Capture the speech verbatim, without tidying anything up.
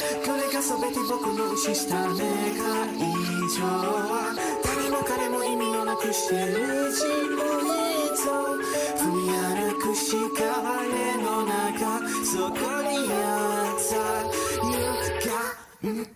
これが全て僕のした願い以上は誰も彼も意味をなくしてる自分と踏み歩くしか我の中そこにあった You got